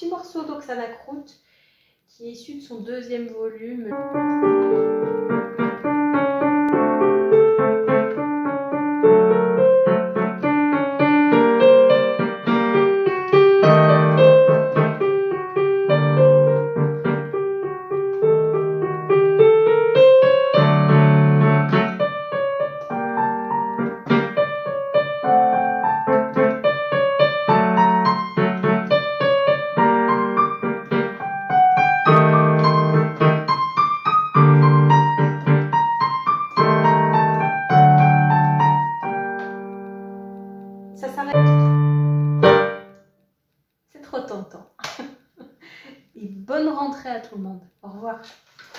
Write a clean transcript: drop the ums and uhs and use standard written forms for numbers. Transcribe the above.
petit morceau d'Oksana Krut qui est issu de son deuxième volume. Ça s'arrête. C'est trop tentant. Et bonne rentrée à tout le monde. Au revoir.